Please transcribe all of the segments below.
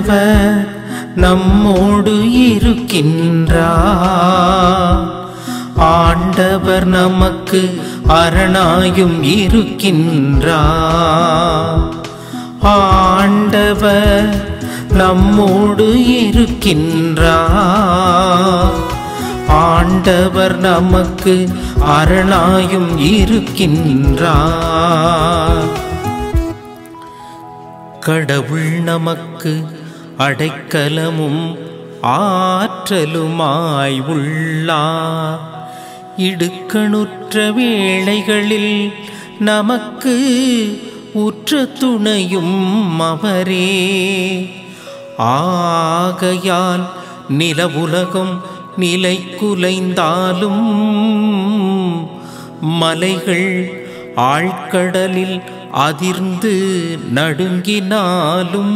ஆண்டவர் நம்மோடு இருக்கின்றார். ஆண்டவர் நமக்கு அரணாயும் இருக்கின்றார். ஆண்டவர் நம்மோடு இருக்கின்றார். ஆண்டவர் நமக்கு அரணாயும் இருக்கின்றார். கடவுள் நமக்கு அடைக்கலமும் ஆற்றலுமாய் உள்ளார். இடுக்கணுற்ற வேளைகளில் நமக்கு உற்ற துணையும் அவரே. ஆகையால் நிலவுலகம் நிலை குலைந்தாலும் மலைகள் ஆழ்கடலில் அதிர்ந்து நடுங்கினாலும்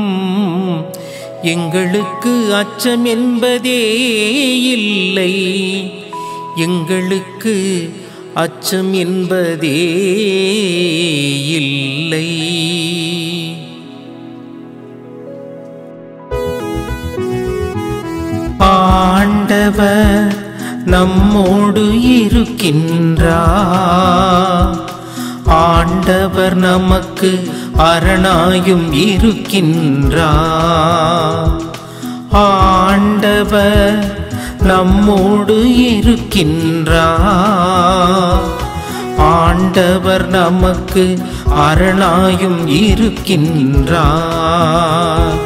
எங்களுக்கு அச்சம் என்பதே இல்லை. எங்களுக்கு அச்சம் என்பதே இல்லை. ஆண்டவர் நம்மோடு இருக்கின்றார். ஆண்டவர் நமக்கு அரணாயும் இருக்கின்றார். ஆண்டவர் நம்மோடு இருக்கின்றார். ஆண்டவர் நமக்கு அரணாயும் இருக்கின்றார்.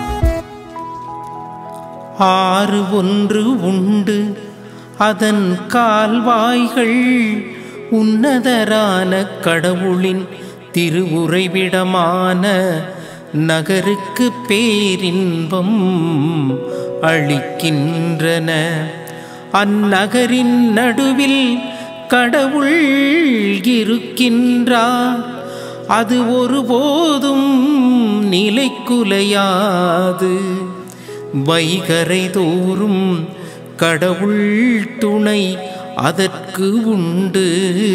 ஆறு ஒன்று உண்டு, அதன் கால்வாய்கள் உன்னதரான கடவுளின் திருவுறைவிடமான நகருக்கு பேரின்பம் அளிக்கின்றன. அந்நகரின் நடுவில் கடவுள் இருக்கின்றார். அது ஒருபோதும் நிலைக்குலையாது. வைகரை தோறும் கடவுள் துணை அதற்கு உண்டு.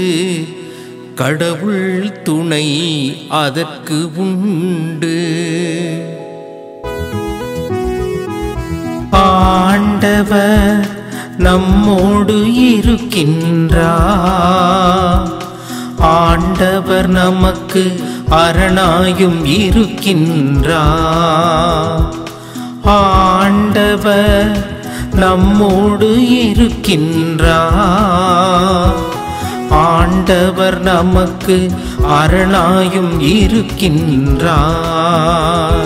கடவுள் துணை அதற்கு உண்டு. ஆண்டவர் நம்மோடு இருக்கின்றார். ஆண்டவர் நமக்கு அரணாயும் இருக்கின்றார். ஆண்டவர் நம்மோடு இருக்கின்றார். ஆண்டவர் நமக்கு அரணாயும் இருக்கின்றார்.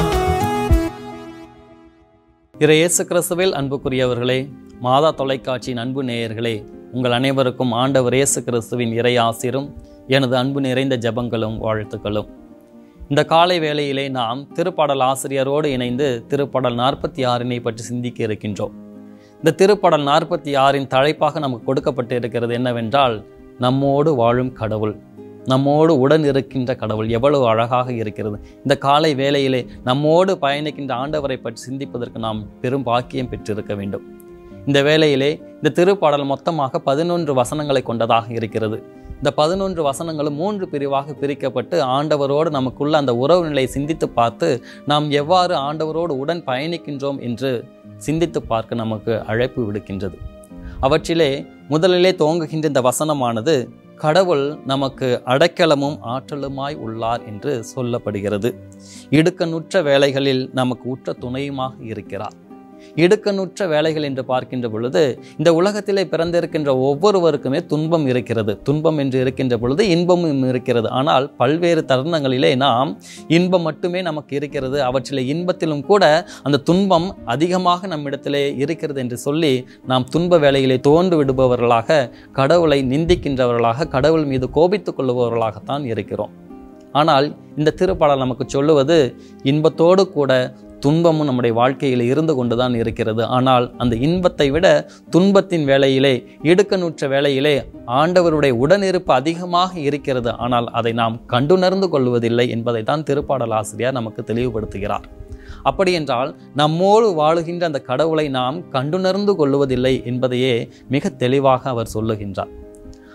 இயேசு கிறிஸ்துவில் அன்புக்குரியவர்களே, மாதா தொலைக்காட்சியின் அன்பு நேயர்களே, உங்கள் அனைவருக்கும் ஆண்டவர் இயேசு கிறிஸ்துவின் இறை ஆசீரும் எனது அன்பு நிறைந்த ஜெபங்களும் வாழ்த்துக்களும். இந்த காலை வேளையிலே நாம் திருப்பாடல் ஆசிரியரோடு இணைந்து திருப்பாடல் 46 பற்றி சிந்திக்க இருக்கின்றோம். இந்த திருப்பாடல் 46 தலைப்பாக நமக்கு கொடுக்கப்பட்டு இருக்கிறது என்னவென்றால், நம்மோடு வாழும் கடவுள், நம்மோடு உடன் இருக்கின்ற கடவுள். எவ்வளவு அழகாக இருக்கிறது! இந்த காலை வேளையிலே நம்மோடு பயணிக்கின்ற ஆண்டவரை பற்றி சிந்திப்பதற்கு நாம் பெரும் பாக்கியம் பெற்றிருக்க வேண்டும். இந்த வேளையிலே இந்த திருப்பாடல் மொத்தமாக 11 வசனங்களை கொண்டதாக இருக்கிறது. இந்த 11 வசனங்களும் 3 பிரிவாக பிரிக்கப்பட்டு ஆண்டவரோடு நமக்குள்ள அந்த உறவு நிலையை சிந்தித்து பார்த்து நாம் எவ்வாறு ஆண்டவரோடு உடன் பயணிக்கின்றோம் என்று சிந்தித்து பார்க்க நமக்கு அழைப்பு விடுக்கின்றது. அவற்றிலே முதலிலே துவங்குகின்ற இந்த வசனமானது கடவுள் நமக்கு அடைக்கலமும் ஆற்றலுமாய் உள்ளார் என்று சொல்லப்படுகிறது. இடுக்கணுற்ற வேளைகளில் நமக்கு உற்ற துணையுமாக இருக்கிறார். இடுக்கணுற்ற வேலைகள் என்று பார்க்கின்ற பொழுது இந்த உலகத்திலே பிறந்திருக்கின்ற ஒவ்வொருவருக்குமே துன்பம் இருக்கிறது. துன்பம் என்று இருக்கின்ற பொழுது இன்பமும் இருக்கிறது. ஆனால் பல்வேறு தருணங்களிலே நாம் இன்பம் மட்டுமே நமக்கு இருக்கிறது, அவற்றிலே இன்பத்திலும் கூட அந்த துன்பம் அதிகமாக நம்மிடத்திலே இருக்கிறது என்று சொல்லி நாம் துன்ப வேலையிலே தோன்று விடுபவர்களாக, கடவுளை நிந்திக்கின்றவர்களாக, கடவுள் மீது கோபித்துக் கொள்ளுபவர்களாகத்தான் இருக்கிறோம். ஆனால் இந்த திருப்பாடல் நமக்கு சொல்லுவது இன்பத்தோடு கூட துன்பமும் நம்முடைய வாழ்க்கையில் இருந்து கொண்டுதான் இருக்கிறது. ஆனால் அந்த இன்பத்தை விட துன்பத்தின் வேளையிலே, இடுக்கணுற்ற வேளையிலே ஆண்டவருடைய உடனிருப்பு அதிகமாக இருக்கிறது. ஆனால் அதை நாம் கண்டுணர்ந்து கொள்வதில்லை என்பதை தான் திருப்பாடல் ஆசிரியர் நமக்கு தெளிவுபடுத்துகிறார். அப்படி என்றால் நம்மோடு வாழுகின்ற அந்த கடவுளை நாம் கண்டுணர்ந்து கொள்வதில்லை என்பதையே மிக தெளிவாக அவர் சொல்லுகின்றார்.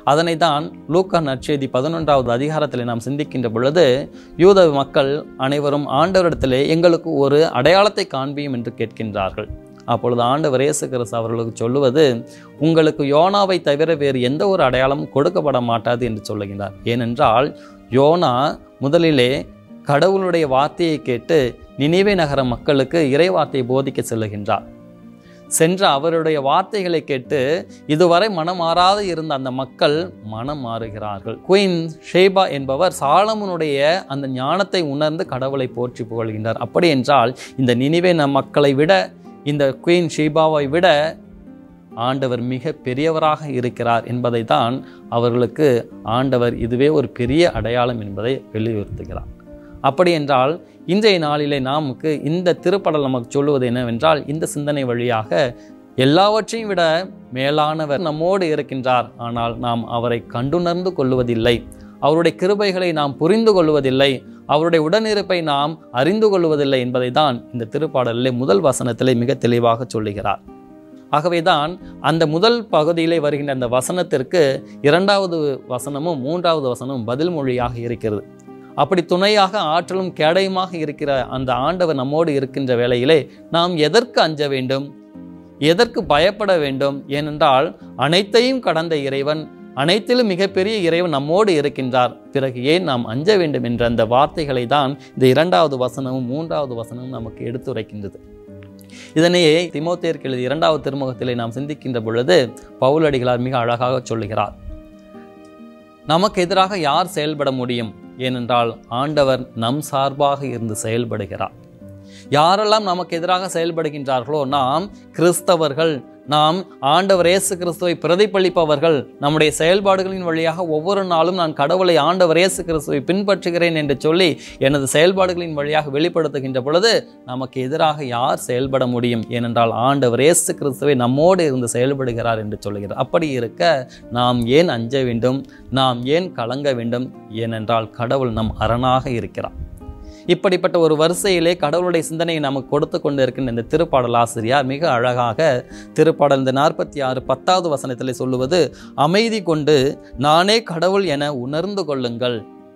அதனை தான் லூக்கா நற்செய்தி 11வது அதிகாரத்தில் நாம் சிந்திக்கின்ற பொழுது, யூத மக்கள் அனைவரும் ஆண்டவரிடத்திலே எங்களுக்கு ஒரு அடையாளத்தை காண்பியும் என்று கேட்கின்றார்கள். அப்பொழுது ஆண்டவர் இயேசு கிறிஸ்து அவர்களுக்கு சொல்லுவது, உங்களுக்கு யோனாவை தவிர வேறு எந்த ஒரு அடையாளமும் கொடுக்கப்பட மாட்டாது என்று சொல்லுகின்றார். ஏனென்றால் யோனா முதலிலே கடவுளுடைய வார்த்தையை கேட்டு நினிவே நகர மக்களுக்கு இறை வார்த்தையை போதிக்க செல்லுகின்றார். சென்ற அவருடைய வார்த்தைகளை கேட்டு இதுவரை மனம் மாறாது இருந்த அந்த மக்கள் மனம் மாறுகிறார்கள். குயின் ஷேபா என்பவர் சாலமோனுடைய அந்த ஞானத்தை உணர்ந்து கடவுளை போற்றி புகழ்கின்றார். அப்படி என்றால் இந்த நினிவே மக்களை விட, இந்த குயின் ஷேபாவை விட ஆண்டவர் மிக பெரியவராக இருக்கிறார் என்பதை தான் அவர்களுக்கு ஆண்டவர் இதுவே ஒரு பெரிய அடையாளம் என்பதை வலியுறுத்துகிறார். அப்படி என்றால் இன்றைய நாளிலே நமக்கு இந்த திருப்படல் நமக்கு சொல்லுவது என்னவென்றால், இந்த சிந்தனை வழியாக எல்லாவற்றையும் விட மேலானவர் நம்மோடு இருக்கின்றார். ஆனால் நாம் அவரை கண்டுணர்ந்து கொள்வதில்லை, அவருடைய கிருபைகளை நாம் புரிந்து கொள்வதில்லை, அவருடைய உடனிருப்பை நாம் அறிந்து கொள்வதில்லை என்பதை தான் இந்த திருப்பாடலிலே முதல் வசனத்திலே மிக தெளிவாக சொல்லுகிறார். ஆகவேதான் அந்த முதல் பகுதியிலே வருகின்ற அந்த வசனத்திற்கு 2வது வசனமும் 3வது வசனமும் பதில் மொழியாக இருக்கிறது. அப்படி துணையாக ஆற்றலும் கேடயமாக இருக்கிற அந்த ஆண்டவர் நம்மோடு இருக்கின்ற வேளையிலே நாம் எதற்கு அஞ்ச வேண்டும், எதற்கு பயப்பட வேண்டும்? ஏனென்றால் அனைத்தையும் கடந்த இறைவன், அனைத்திலும் மிகப்பெரிய இறைவன் நம்மோடு இருக்கின்றார். பிறகு ஏன் நாம் அஞ்ச வேண்டும் என்ற அந்த வார்த்தைகளை தான் இந்த 2வது வசனமும் 3வது வசனமும் நமக்கு எடுத்துரைக்கின்றது. இதனையே தீமோத்தேயருக்கு எழுதிய 2வது திருமுகத்திலே நாம் சிந்திக்கின்ற பொழுது பவுலடிகளார் மிக அழகாக சொல்லுகிறார். நமக்கு எதிராக யார் செயல்பட முடியும்? ஏனென்றால் ஆண்டவர் நம் சார்பாக இருந்து செயல்படுகிறார். யாரெல்லாம் நமக்கு எதிராக செயல்படுகின்றார்களோ, நாம் கிறிஸ்தவர்கள், நாம் ஆண்டவர் இயேசு கிறிஸ்துவை பிரதிபலிப்பவர்கள், நம்முடைய செயல்பாடுகளின் வழியாக ஒவ்வொரு நாளும் நான் கடவுளை, ஆண்டவர் இயேசு கிறிஸ்துவை பின்பற்றுகிறேன் என்று சொல்லி எனது செயல்பாடுகளின் வழியாக வெளிப்படுத்துகின்ற பொழுது நமக்கு எதிராக யார் செயல்பட முடியும்? ஏனென்றால் ஆண்டவர் இயேசு கிறிஸ்துவை நம்மோடு இருந்து செயல்படுகிறார் என்று சொல்கிறார். அப்படி இருக்க நாம் ஏன் அஞ்ச வேண்டும்? நாம் ஏன் கலங்க வேண்டும்? ஏனென்றால் கடவுள் நம் அரணாக இருக்கிறார். இப்படிப்பட்ட ஒரு வரிசையிலே கடவுளுடைய சிந்தனையை நமக்கு கொடுத்து கொண்டு இருக்கின்ற இந்த திருப்பாடல் ஆசிரியர் மிக அழகாக திருப்பாடல் இந்த 46 10வது வசனத்திலே சொல்லுவது, அமைதி கொண்டு நானே கடவுள் என உணர்ந்து கொள்ளுங்கள்.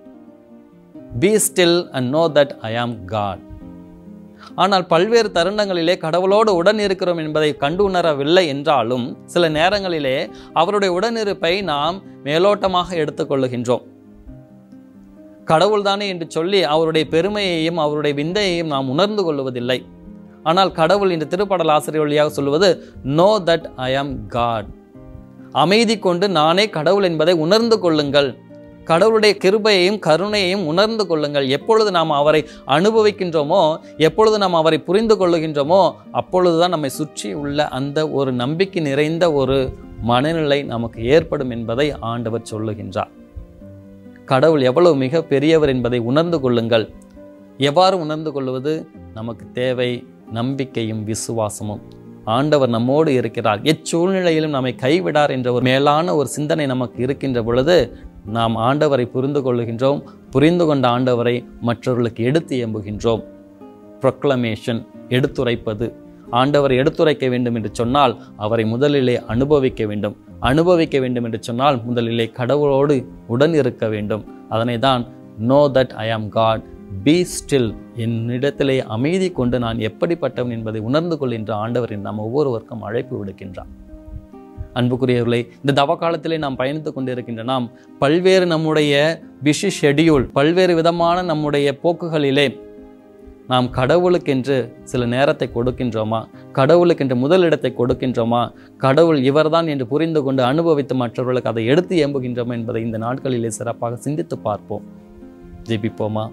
Be still and know that I am God. ஆனால் பல்வேறு தருணங்களிலே கடவுளோடு உடன் இருக்கிறோம் என்பதை கண்டு உணரவில்லை என்றாலும் சில நேரங்களிலே அவருடைய உடனிருப்பை நாம் மேலோட்டமாக எடுத்துக்கொள்ளுகின்றோம். கடவுள்தானே என்று சொல்லி அவருடைய பெருமையையும் அவருடைய விந்தையையும் நாம் உணர்ந்து கொள்வதில்லை. ஆனால் கடவுள் இந்த திருப்பாடல் ஆசிரியர் வழியாக சொல்லுவது, நோ தட் ஐ ஆம் காட். அமைதி கொண்டு நானே கடவுள் என்பதை உணர்ந்து கொள்ளுங்கள். கடவுளுடைய கிருபையையும் கருணையையும் உணர்ந்து கொள்ளுங்கள். எப்பொழுது நாம் அவரை அனுபவிக்கின்றோமோ, எப்பொழுது நாம் அவரை புரிந்து கொள்ளுகின்றோமோ, அப்பொழுதுதான் நம்மை சுற்றி உள்ள அந்த ஒரு நம்பிக்கை நிறைந்த ஒரு மனநிலை நமக்கு ஏற்படும் என்பதை ஆண்டவர் சொல்லுகின்றார். கடவுள் எவ்வளவு மிக பெரியவர் என்பதை உணர்ந்து கொள்ளுங்கள். எவ்வாறு உணர்ந்து கொள்வது? நமக்கு தேவை நம்பிக்கையும் விசுவாசமும். ஆண்டவர் நம்மோடு இருக்கிறார், எச்சூழ்நிலையிலும் நம்மை கைவிடார் என்ற ஒரு மேலான ஒரு சிந்தனை நமக்கு இருக்கின்ற பொழுது நாம் ஆண்டவரை புரிந்து கொள்ளுகின்றோம். புரிந்து கொண்ட ஆண்டவரை மற்றவர்களுக்கு எடுத்து எம்புகின்றோம். ப்ரொக்ளமேஷன், எடுத்துரைப்பது. ஆண்டவரை எடுத்துரைக்க வேண்டும் என்று சொன்னால் அவரை முதலிலே அனுபவிக்க வேண்டும். அனுபவிக்க வேண்டும் என்று சொன்னால் முதலிலே கடவுளோடு உடன் இருக்க வேண்டும். அதனை தான் நோ தட் ஐ ஆம் காட், பி ஸ்டில், என்னிடத்திலே அமைதி கொண்டு நான் எப்படிப்பட்டவன் என்பதை உணர்ந்து கொள்கின்ற ஆண்டவரின் நாம் ஒவ்வொருவருக்கும் அழைப்பு விடுக்கின்றார். அன்புக்குரியவர்களே, இந்த தவ காலத்திலே நாம் பயணித்து கொண்டிருக்கின்ற நாம் பல்வேறு நம்முடைய பிஸி ஷெடியூல், பல்வேறு விதமான நம்முடைய போக்குகளிலே நாம் கடவுளுக்கென்று சில நேரத்தை கொடுக்கின்றோமா? கடவுளுக்கென்று முதலிடத்தை கொடுக்கின்றோமா? கடவுள் இவர்தான் என்று புரிந்து கொண்டு அனுபவித்து மற்றவர்களுக்கு அதை எடுத்து எம்புகின்றோமா என்பதை இந்த நாட்களிலே சிறப்பாக சிந்தித்து பார்ப்போம். ஜெபிப்போமா?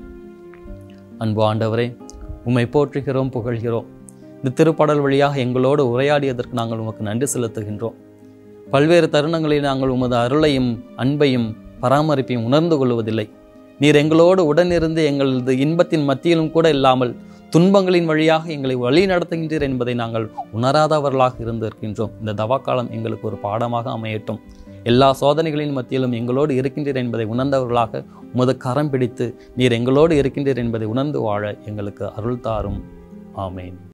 அன்பு ஆண்டவரே, உம்மை போற்றுகிறோம், புகழ்கிறோம். இந்த திருப்பாடல் வழியாக எங்களோடு உரையாடியதற்கு நாங்கள் உமக்கு நன்றி செலுத்துகின்றோம். பல்வேறு தருணங்களில் நாங்கள் உமது அருளையும் அன்பையும் பராமரிப்பையும் உணர்ந்து கொள்வதில்லை. நீர் எங்களோடு உடனிருந்து எங்களது இன்பத்தின் மத்தியிலும் கூட இல்லாமல் துன்பங்களின் வழியாக எங்களை வழி நடத்துகின்றீர் என்பதை நாங்கள் உணராதவர்களாக இருந்திருக்கின்றோம். இந்த தவாக்காலம் எங்களுக்கு ஒரு பாடமாக அமையட்டும். எல்லா சோதனைகளின் மத்தியிலும் எங்களோடு இருக்கின்றீர் என்பதை உணர்ந்தவர்களாக உமது கரம் பிடித்து நீர் எங்களோடு இருக்கின்றீர் என்பதை உணர்ந்து வாழ எங்களுக்கு அருள் தாரும். ஆமேன்.